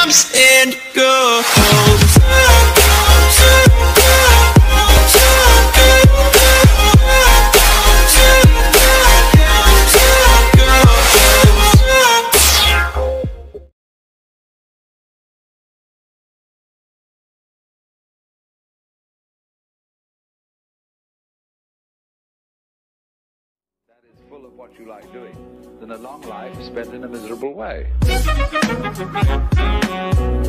comes and goes. Full of what you like doing than a long life spent in a miserable way.